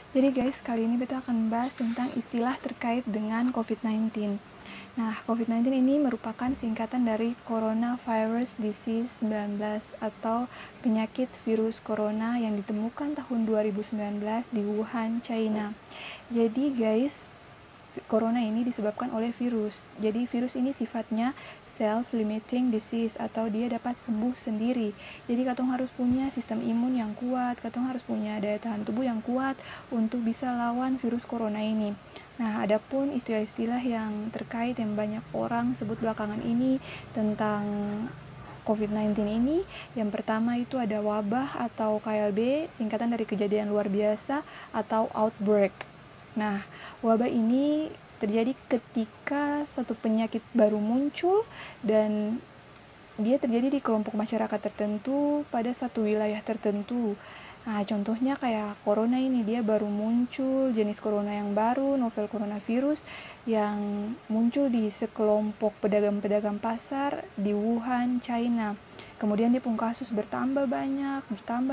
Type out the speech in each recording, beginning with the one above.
Jadi guys, kali ini kita akan membahas tentang istilah terkait dengan COVID-19. Nah, COVID-19 ini merupakan singkatan dari Coronavirus Disease 19 atau penyakit virus corona yang ditemukan tahun 2019 di Wuhan, China. Jadi guys, corona ini disebabkan oleh virus. Jadi virus ini sifatnya self-limiting disease atau dia dapat sembuh sendiri. Jadi katong harus punya sistem imun yang kuat, katong harus punya daya tahan tubuh yang kuat untuk bisa lawan virus corona ini. Nah, adapun istilah-istilah yang terkait yang banyak orang sebut belakangan ini tentang COVID-19 ini, yang pertama itu ada wabah atau KLB, singkatan dari kejadian luar biasa atau outbreak. Nah, wabah ini terjadi ketika satu penyakit baru muncul dan dia terjadi di kelompok masyarakat tertentu pada satu wilayah tertentu. Nah, contohnya kayak corona ini, dia baru muncul, jenis corona yang baru, novel coronavirus, yang muncul di sekelompok pedagang-pedagang pasar di Wuhan, China. Kemudian dia pun kasus bertambah banyak,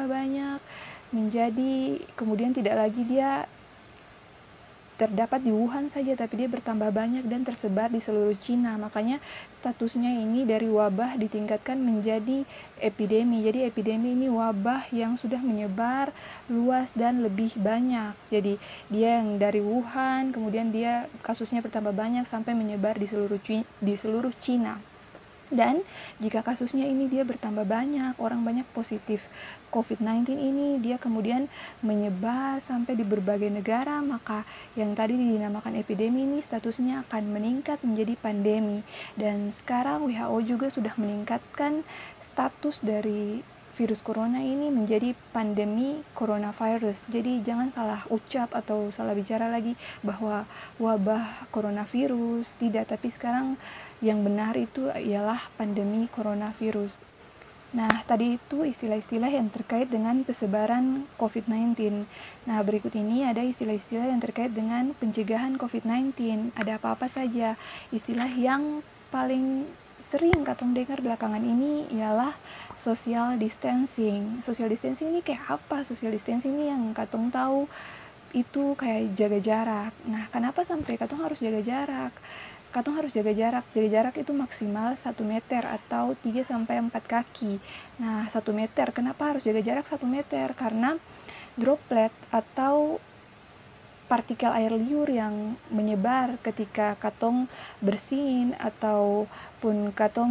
menjadi kemudian tidak lagi dia terdapat di Wuhan saja, tapi dia bertambah banyak dan tersebar di seluruh Cina. Makanya statusnya ini dari wabah ditingkatkan menjadi epidemi. Jadi epidemi ini wabah yang sudah menyebar luas dan lebih banyak. Jadi dia yang dari Wuhan, kemudian dia kasusnya bertambah banyak sampai menyebar di seluruh Cina. Dan jika kasusnya ini dia bertambah banyak, orang banyak positif COVID-19 ini, dia kemudian menyebar sampai di berbagai negara, maka yang tadi dinamakan epidemi ini statusnya akan meningkat menjadi pandemi. Dan sekarang WHO juga sudah meningkatkan status dari virus corona ini menjadi pandemi coronavirus. Jadi jangan salah ucap atau salah bicara lagi bahwa wabah coronavirus, tidak, tapi sekarang yang benar itu ialah pandemi coronavirus. Nah, tadi itu istilah-istilah yang terkait dengan persebaran COVID-19. Nah, berikut ini ada istilah-istilah yang terkait dengan pencegahan COVID-19. Ada apa-apa saja. Istilah yang paling sering katong dengar belakangan ini ialah social distancing. Social distancing ini kayak apa? Social distancing ini yang katong tahu itu kayak jaga jarak. Nah, kenapa sampai katong harus jaga jarak? Katong harus jaga jarak. Jaga jarak itu maksimal 1 meter atau 3 sampai 4 kaki. Nah, 1 meter. Kenapa harus jaga jarak 1 meter? Karena droplet atau partikel air liur yang menyebar ketika katong bersin ataupun katong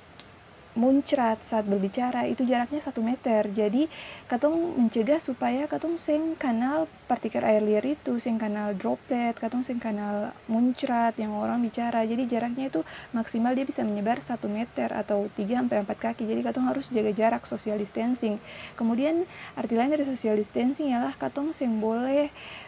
muncrat saat berbicara itu jaraknya 1 meter. Jadi katong mencegah supaya katong seng kanal partikel air liur itu, seng kanal droplet, katong seng kanal muncrat yang orang bicara. Jadi jaraknya itu maksimal dia bisa menyebar 1 meter atau 3 sampai 4 kaki. Jadi katong harus jaga jarak, social distancing. Kemudian arti lain dari social distancing ialah katong seng boleh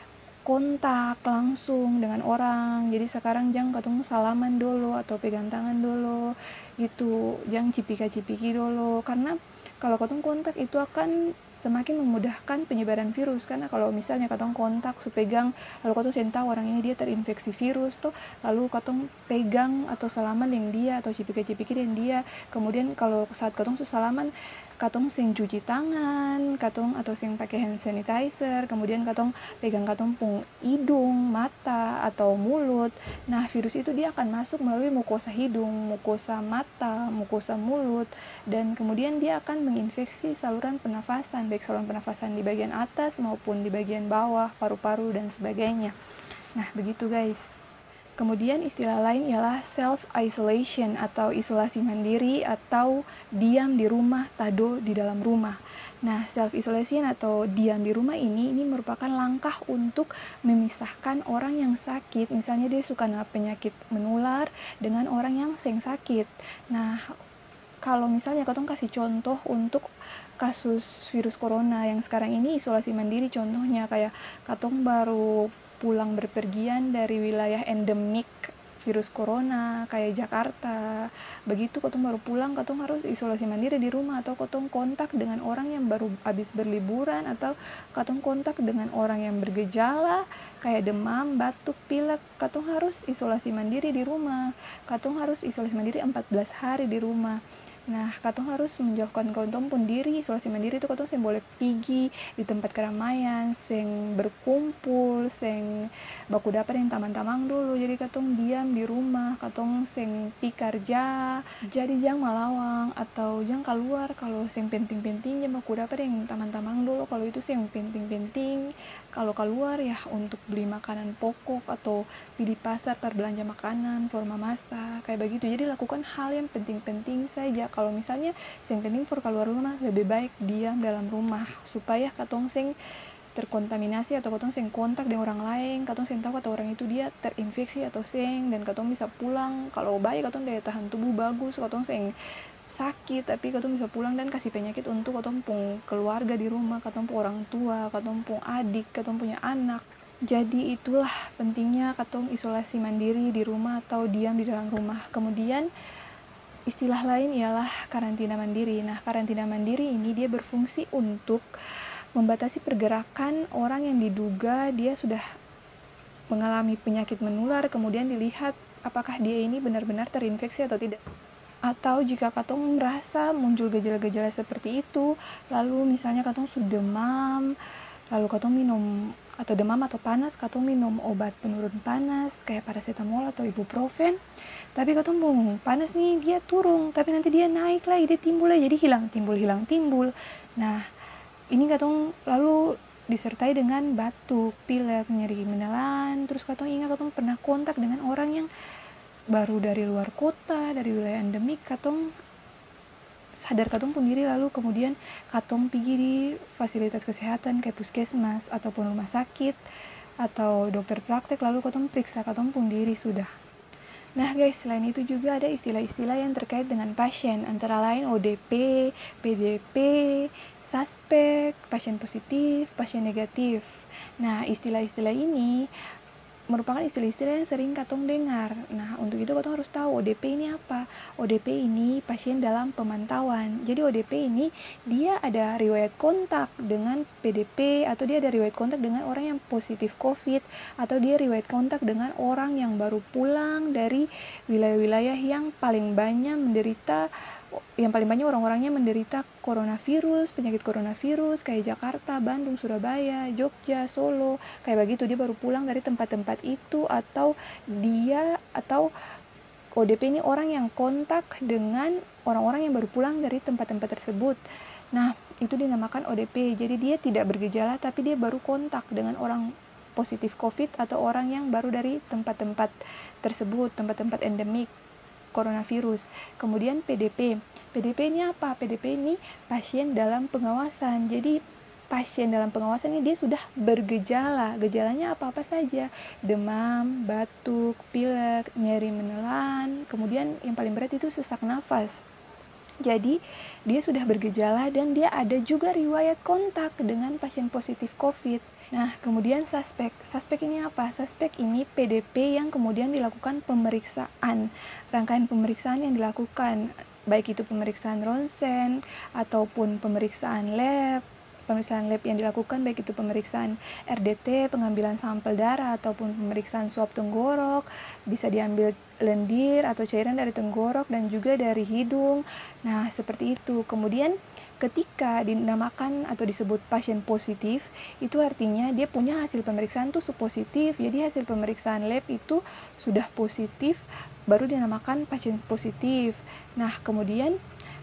kontak langsung dengan orang. Jadi sekarang jangan ketemu salaman dulu atau pegang tangan dulu gitu, jangan cipika-cipiki dulu, karena kalau ketemu kontak itu akan semakin memudahkan penyebaran virus. Karena kalau misalnya katong kontak su pegang lalu katong sen tahu orang ini dia terinfeksi virus tuh, lalu katong pegang atau salaman dengan dia atau cipika-cipiki dengan dia, kemudian kalau saat katong su salaman katong sing cuci tangan, katong atau sing pakai hand sanitizer, kemudian katong pegang katong pung hidung, mata atau mulut. Nah, virus itu dia akan masuk melalui mukosa hidung, mukosa mata, mukosa mulut, dan kemudian dia akan menginfeksi saluran pernafasan, baik saluran pernafasan di bagian atas maupun di bagian bawah, paru-paru dan sebagainya. Nah, begitu guys. Kemudian istilah lain ialah self-isolation atau isolasi mandiri atau diam di rumah, tado di dalam rumah. Nah, self-isolation atau diam di rumah ini merupakan langkah untuk memisahkan orang yang sakit. Misalnya dia suka penyakit menular dengan orang yang seng sakit. Nah, kalau misalnya katong kasih contoh untuk kasus virus corona yang sekarang ini isolasi mandiri, contohnya kayak katong baru pulang berpergian dari wilayah endemik virus corona kayak Jakarta. Begitu katong baru pulang, katong harus isolasi mandiri di rumah, atau katong kontak dengan orang yang baru habis berliburan, atau katong kontak dengan orang yang bergejala kayak demam, batuk, pilek, katong harus isolasi mandiri di rumah. Katong harus isolasi mandiri 14 hari di rumah. Nah, katong harus menjauhkan katong pun diri, isolasi mandiri itu katong seng boleh pergi di tempat keramaian, seng berkumpul, seng baku dapat dengan tamang-tamang dulu. Jadi katong diam di rumah, katong seng pi kerja. Jadi jangan malawang atau jangan keluar kalau seng penting-penting, jangan baku dapat dengan tamang-tamang dulu kalau itu seng penting-penting. Kalau keluar ya untuk beli makanan pokok atau di pasar berbelanja makanan, forma masak, kayak begitu. Jadi lakukan hal yang penting-penting saja. Kalau misalnya yang penting for keluar rumah, lebih baik diam dalam rumah supaya katong sing terkontaminasi atau katong sing kontak dengan orang lain, katong sing tahu atau orang itu dia terinfeksi atau sing, dan katong bisa pulang. Kalau baik katong daya tahan tubuh bagus, katong sing sakit tapi katong bisa pulang dan kasih penyakit untuk katong pung keluarga di rumah, katong pung orang tua, katong pung adik, katong punya anak. Jadi itulah pentingnya katong isolasi mandiri di rumah atau diam di dalam rumah. Kemudian istilah lain ialah karantina mandiri. Nah, karantina mandiri ini dia berfungsi untuk membatasi pergerakan orang yang diduga dia sudah mengalami penyakit menular, kemudian dilihat apakah dia ini benar-benar terinfeksi atau tidak. Atau jika katong merasa muncul gejala-gejala seperti itu, lalu misalnya katong sudah demam, lalu katong minum atau demam atau panas, katong minum obat penurun panas kayak paracetamol atau ibuprofen. Tapi katong panas nih dia turun, tapi nanti dia naik lagi, dia timbul lagi, jadi hilang timbul. Nah, ini katong lalu disertai dengan batuk, pilek, nyeri menelan. Terus katong ingat katong pernah kontak dengan orang yang baru dari luar kota, dari wilayah endemik, katong sadar katong pun diri, lalu kemudian katong pergi di fasilitas kesehatan kayak puskesmas ataupun rumah sakit atau dokter praktek, lalu katong periksa katong pun diri sudah. Nah guys, selain itu juga ada istilah-istilah yang terkait dengan pasien, antara lain ODP, PDP, suspek, pasien positif, pasien negatif. Nah, istilah-istilah ini merupakan istilah-istilah yang sering katong dengar. Nah, untuk itu katong harus tahu ODP ini apa. ODP ini pasien dalam pemantauan. Jadi ODP ini dia ada riwayat kontak dengan PDP, atau dia ada riwayat kontak dengan orang yang positif COVID, atau dia riwayat kontak dengan orang yang baru pulang dari wilayah-wilayah yang paling banyak orang-orangnya menderita coronavirus, penyakit coronavirus kayak Jakarta, Bandung, Surabaya, Jogja, Solo, kayak begitu. Dia baru pulang dari tempat-tempat itu, atau ODP ini orang yang kontak dengan orang-orang yang baru pulang dari tempat-tempat tersebut. Nah, itu dinamakan ODP. Jadi dia tidak bergejala tapi dia baru kontak dengan orang positif COVID atau orang yang baru dari tempat-tempat tersebut, tempat-tempat endemik coronavirus. Kemudian PDP. PDP ini apa? PDP ini pasien dalam pengawasan. Jadi pasien dalam pengawasan ini dia sudah bergejala. Gejalanya apa-apa saja. Demam, batuk, pilek, nyeri menelan. Kemudian yang paling berat itu sesak nafas. Jadi dia sudah bergejala dan dia ada juga riwayat kontak dengan pasien positif COVID. Nah, kemudian suspek. Suspek ini apa? Suspek ini PDP yang kemudian dilakukan pemeriksaan. Rangkaian pemeriksaan yang dilakukan, baik itu pemeriksaan ronsen ataupun pemeriksaan lab. Pemeriksaan lab yang dilakukan baik itu pemeriksaan RDT, pengambilan sampel darah, ataupun pemeriksaan swab tenggorok, bisa diambil lendir atau cairan dari tenggorok dan juga dari hidung. Nah, seperti itu. Kemudian ketika dinamakan atau disebut pasien positif, itu artinya dia punya hasil pemeriksaan tuh positif. Jadi hasil pemeriksaan lab itu sudah positif, baru dinamakan pasien positif. Nah, kemudian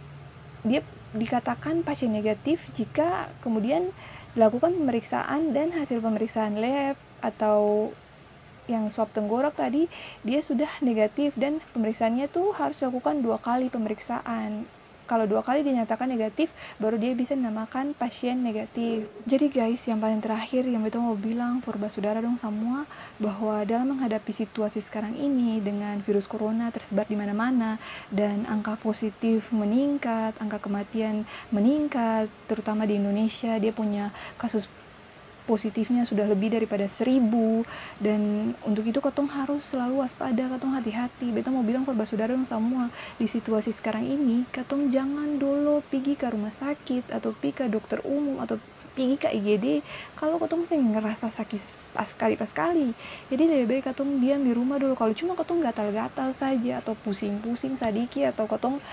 dia dikatakan pasien negatif jika kemudian dilakukan pemeriksaan dan hasil pemeriksaan lab atau yang swab tenggorok tadi dia sudah negatif, dan pemeriksaannya tuh harus dilakukan 2 kali pemeriksaan. Kalau 2 kali dinyatakan negatif, baru dia bisa dinamakan pasien negatif. Jadi guys, yang paling terakhir yang betul mau bilang, purba saudara dong semua, bahwa dalam menghadapi situasi sekarang ini dengan virus corona tersebar di mana-mana dan angka positif meningkat, angka kematian meningkat, terutama di Indonesia, dia punya kasus positifnya sudah lebih daripada 1000, dan untuk itu katong harus selalu waspada, katong hati-hati. Beta mau bilang purba saudara dong semua, di situasi sekarang ini katong jangan dulu pergi ke rumah sakit atau pergi ke dokter umum atau pergi ke IGD kalau katong masih ngerasa sakit pas kali. Jadi lebih baik katong diam di rumah dulu. Kalau cuma katong gatal-gatal saja atau pusing-pusing sadiki atau katong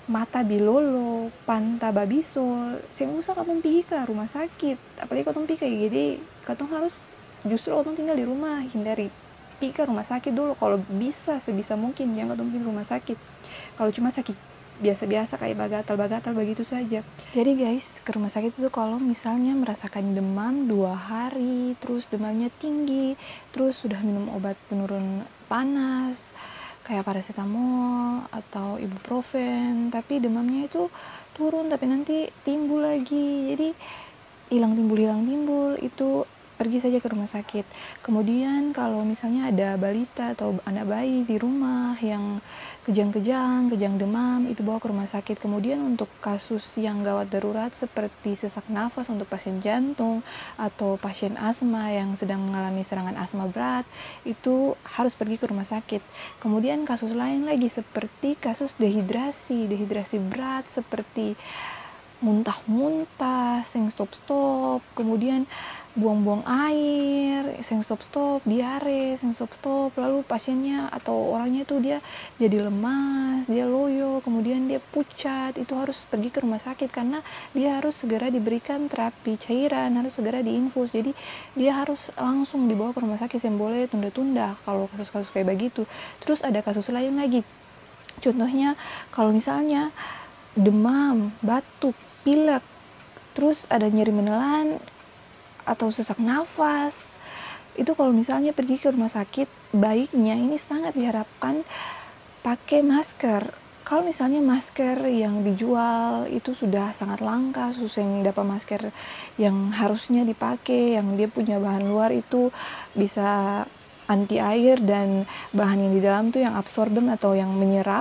mata bilolo, panta babisol, sing usah katong pergi ke rumah sakit, apalagi katong pergi ke IGD, katong harus justru katong tinggal di rumah, hindari pergi ke rumah sakit dulu kalau bisa, sebisa mungkin jangan katong pergi ke rumah sakit. Kalau cuma sakit biasa-biasa kayak bagatal begitu saja. Jadi guys, ke rumah sakit itu kalau misalnya merasakan demam 2 hari, terus demamnya tinggi, terus sudah minum obat penurun panas, kayak paracetamol atau ibuprofen, tapi demamnya itu turun tapi nanti timbul lagi. Jadi hilang timbul, itu pergi saja ke rumah sakit. Kemudian kalau misalnya ada balita atau anak bayi di rumah yang kejang demam, itu bawa ke rumah sakit. Kemudian untuk kasus yang gawat darurat seperti sesak nafas untuk pasien jantung atau pasien asma yang sedang mengalami serangan asma berat, itu harus pergi ke rumah sakit. Kemudian kasus lain lagi seperti kasus dehidrasi berat seperti muntah-muntah, sing stop-stop, kemudian buang-buang air, sing stop-stop, diare, sing stop-stop, lalu pasiennya atau orangnya itu dia jadi lemas, dia loyo, kemudian dia pucat, itu harus pergi ke rumah sakit karena dia harus segera diberikan terapi cairan, harus segera diinfus, jadi dia harus langsung dibawa ke rumah sakit, yang boleh tunda-tunda kalau kasus-kasus kayak begitu. Terus ada kasus lain lagi, contohnya kalau misalnya demam, batuk, pilek, terus ada nyeri menelan atau sesak nafas, itu kalau misalnya pergi ke rumah sakit, baiknya ini sangat diharapkan pakai masker. Kalau misalnya masker yang dijual itu sudah sangat langka, susah yang dapat masker yang harusnya dipakai, yang dia punya bahan luar itu bisa anti air dan bahan yang di dalam tuh yang absorben atau yang menyerap,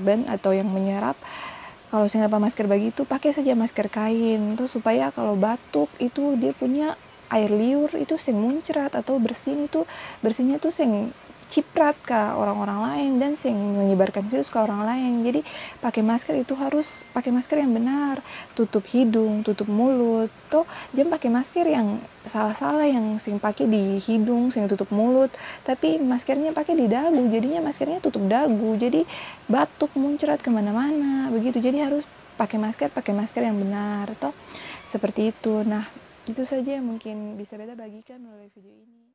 kalau saya dapat masker begitu, pakai saja masker kain tuh supaya kalau batuk itu dia punya air liur itu sing muncrat atau bersihnya tuh sing ciprat ke orang-orang lain dan sing menyebarkan virus ke orang lain. Jadi pakai masker itu harus pakai masker yang benar, tutup hidung, tutup mulut. Tuh jangan pakai masker yang salah-salah yang sing pakai di hidung, sing tutup mulut, tapi maskernya pakai di dagu, jadinya maskernya tutup dagu. Jadi batuk muncrat kemana-mana begitu. Jadi harus pakai masker yang benar. Toh seperti itu. Nah, itu saja yang mungkin bisa beta bagikan melalui video ini.